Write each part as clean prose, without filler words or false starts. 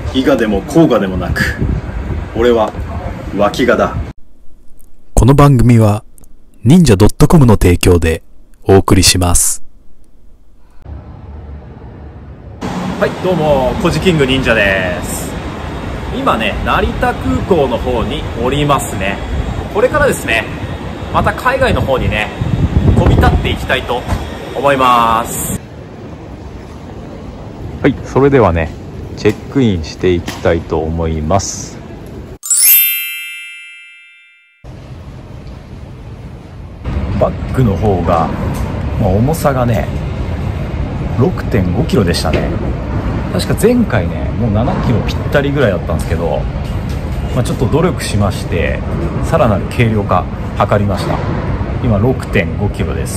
伊賀でも甲賀でもなく、俺は脇賀だ。 この番組は忍者 .com の提供でお送りします。 はい、どうもコジキング忍者です。今ね、成田空港の方におりますね。これからですね、また海外の方にね飛び立っていきたいと思います。 はい、それではねチェックインしていきたいと思います。 バッグの方が、重さがね 6.5 キロでしたね。確か前回ねもう7キロぴったりぐらいだったんですけど、ちょっと努力しましてさらなる軽量化図りました。今 6.5 キロです。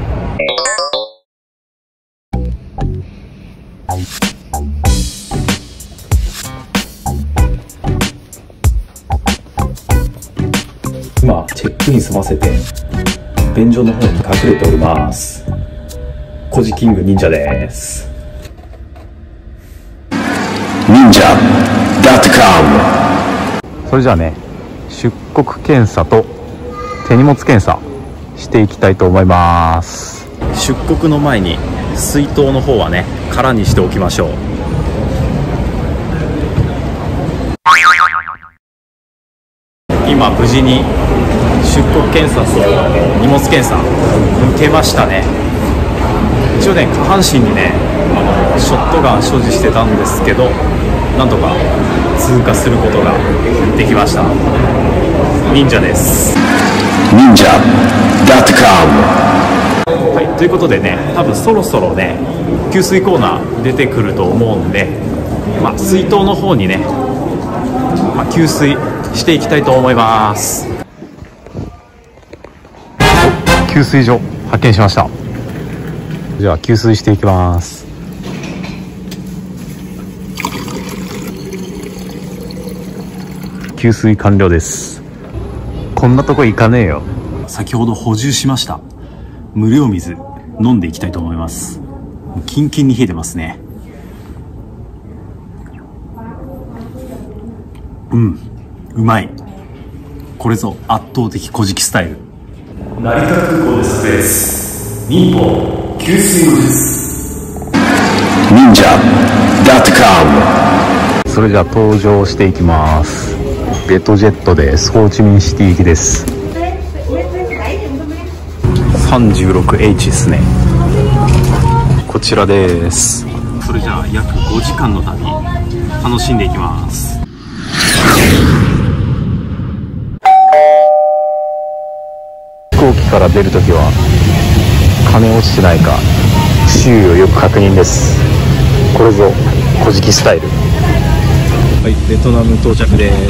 今チェックイン済ませて便所の方に隠れております。コジキング忍者です。 忍者 .com。 それじゃあね出国検査と手荷物検査していきたいと思います。 出国の前に水筒の方はね空にしておきましょう。今無事に出国検査と荷物検査受けましたね。一応ね下半身にねショットガン所持してたんですけど、なんとか通過することができました。忍者です。 忍者 .com。 はい、ということでね、多分そろそろね給水コーナー出てくると思うんで、水筒の方にね、給水していきたいと思います。 給水所発見しました。じゃあ給水していきます。給水完了です。こんなとこ行かねえよ。 先ほど補充しました無料水飲んでいきたいと思います。キンキンに冷えてますね。うまい。これぞ圧倒的古事記スタイル。成田空港で撮影です。忍法給水の術。 忍者 .com。 それじゃあ登場していきます。ベトジェットです。ホーチミンシティ行きです。 36H ですね。こちらです。それじゃあ約5時間の旅楽しんでいきます。 飛行機から出るときは金落ちてないか周囲をよく確認です。これぞ古事記スタイル。 はい、ベトナム到着です。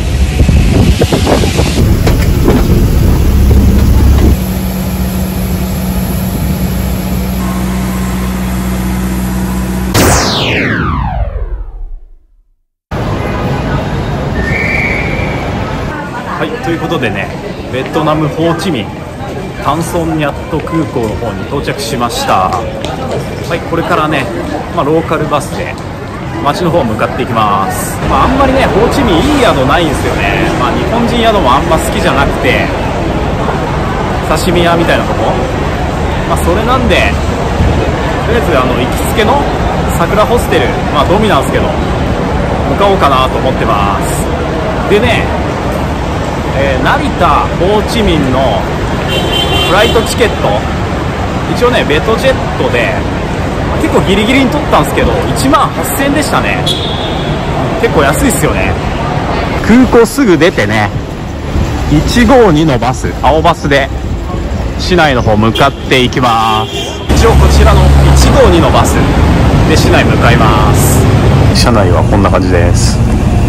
はい、ということでね、ベトナムホーチミンタンソンニャット空港の方に到着しました。はい、これからね、ローカルバスで街の方向かっていきます。あんまりねホーチミンいい宿ないんですよね。日本人宿もあんま好きじゃなくて、刺身屋みたいなとこ、それなんでとりあえず行きつけの桜ホステル、ドミなんですけど向かおうかなと思ってます。でね、成田ホーチミンのフライトチケット、一応ねベトジェットで結構ギリギリに取ったんですけど1万8000円でしたね。結構安いっすよね。空港すぐ出てね、152のバス、青バスで市内の方向かっていきます。一応こちらの152のバスで市内向かいます。 車内はこんな感じです。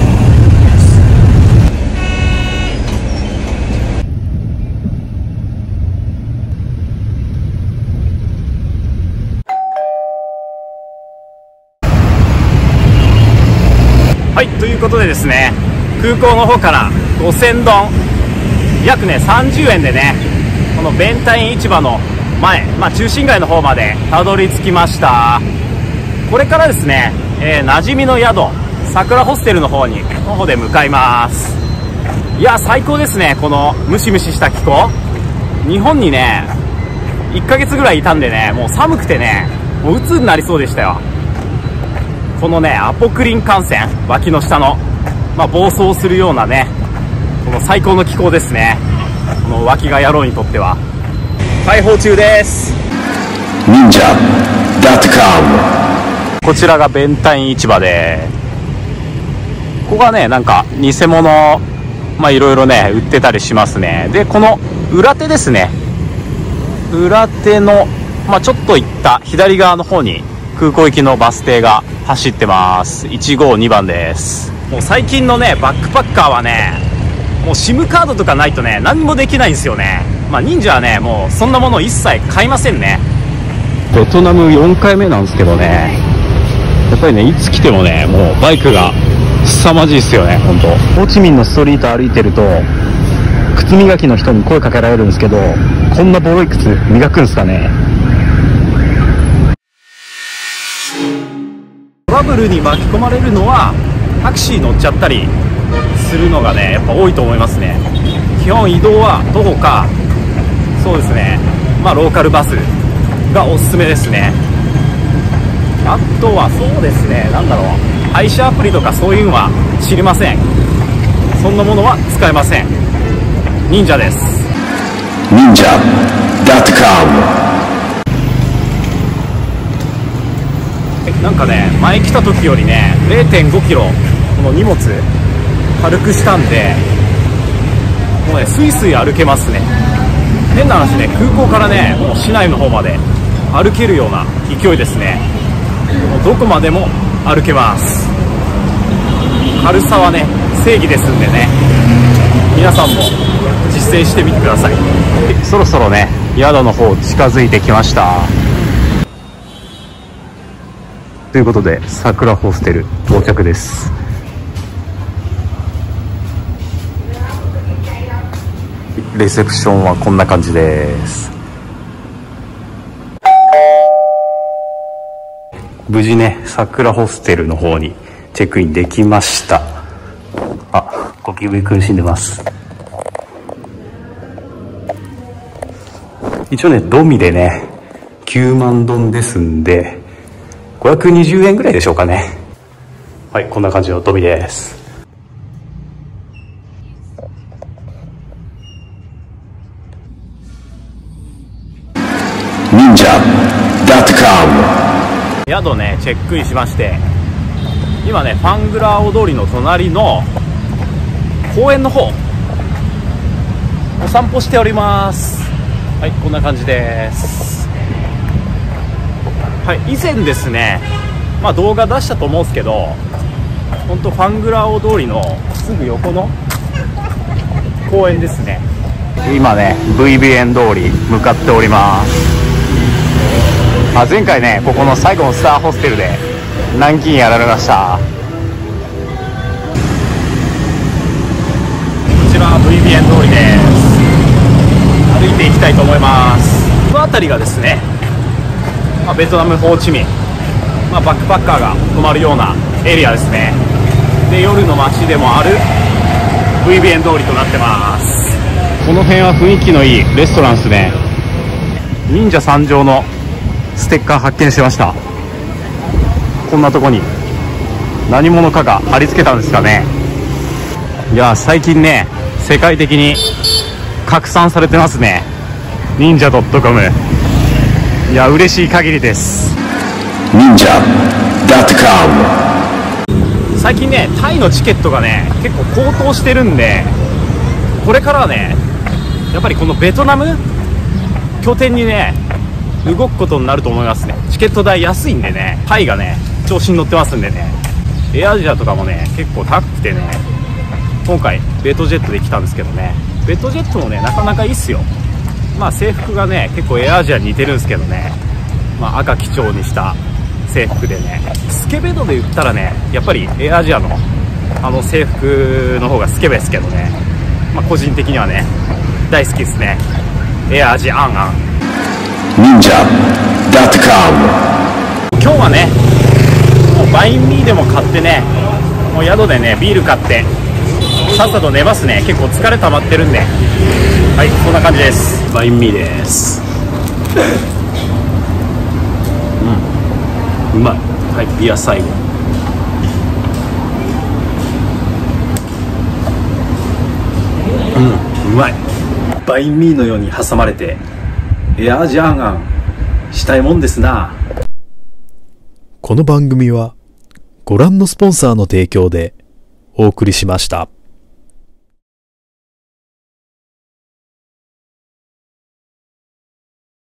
はい、ということでですね、空港の方から五千丼約ね30円でね、このベンタイン市場の前、中心街の方までたどり着きました。これからですね馴染みの宿桜ホステルの方で向かいます。いや最高ですね、このムシムシした気候。日本にね1ヶ月ぐらいいたんでね、もう寒くてね、もう鬱になりそうでしたよ。このねアポクリン艦船、脇の下の、暴走するようなね、この最高の気候ですね。この脇が野郎にとっては開放中です。 忍者.com。 こちらがベンタイン市場で、ここがねなんか偽物いろいろね売ってたりしますね。でこの裏手ですね、裏手のちょっと行った左側の方に空港行きのバス停が走ってます。152番です。もう最近のねバックパッカーはね、もう SIM カードとかないとね何もできないんですよね。忍者はねもうそんなもの一切買いませんね。ベトナム4回目なんですけどね、やっぱりねいつ来てもねもうバイクが凄まじいっすよね。本当ホーチミンのストリート歩いてると靴磨きの人に声かけられるんですけど、こんなボロい靴磨くんですかね。 トラブルに巻き込まれるのはタクシー乗っちゃったりするのがねやっぱ多いと思いますね。基本移動は徒歩か、そうですねローカルバスがおすすめですね。あとはそうですね、配車アプリとかそういうのは知りません。そんなものは使えません。忍者です。 忍者.com。 なんかね前来た時よりね 0.5 キロこの荷物軽くしたんで、もうねスイスイ歩けますね。変な話ね、空港からねもう市内の方まで歩けるような勢いですね。もうどこまでも歩けます。軽さはね正義ですんでね、皆さんも実践してみてください。そろそろね宿の方近づいてきました。ということで桜ホステル到着です。レセプションはこんな感じです。無事ね桜ホステルの方にチェックインできました。ゴキブリ苦しんでます。一応ねドミでね9万ドンですんで520円ぐらいでしょうかね。はい、こんな感じのドミです。 忍者.com。 宿ねチェックインしまして、今ねファングラー大通りの隣の公園の方お散歩しております。はい、こんな感じです。はい、以前ですね動画出したと思うんですけど、本当ファングラー大通りのすぐ横の公園ですね。今ね VBN 通り向かっております。前回ねここの最後のスターホステルで軟禁やられました。こちら VBN 通りです。歩いていきたいと思います。この辺りがですね、ベトナムホーチミン、バックパッカーが泊まるようなエリアですね。で夜の街でもある VBN 通りとなってます。この辺は雰囲気のいいレストランですね。忍者参上のステッカー発見しました。こんなとこに何者かが貼り付けたんですかね。いや最近ね世界的に拡散されてますね、忍者.com。いや嬉しい限りです。 忍者.com。 最近ねタイのチケットがね結構高騰してるんで、これからはねやっぱりこのベトナム拠点にね動くことになると思いますね。チケット代安いんでね、タイがね調子に乗ってますんでね、エアアジアとかもね結構高くてね、今回ベトジェットで来たんですけどね、ベトジェットもねなかなかいいっすよ。制服がね結構エアアジアに似てるんですけどね、赤基調にした制服でね、スケベ度で言ったらねやっぱりエアアジアの制服の方がスケベですけどね、個人的にはね大好きですね、エアアジアンアン。 忍者.com。 今日はねババインミーでも買ってね、もう宿でねビール買ってさっさと寝ますね。結構疲れ溜まってるんで。はい、こんな感じです。バインミーです。うまい。はい、ビア最後。うまい。バインミーのように挟まれてエアージャーガンしたいもんですな。 この番組はご覧のスポンサーの提供でお送りしました。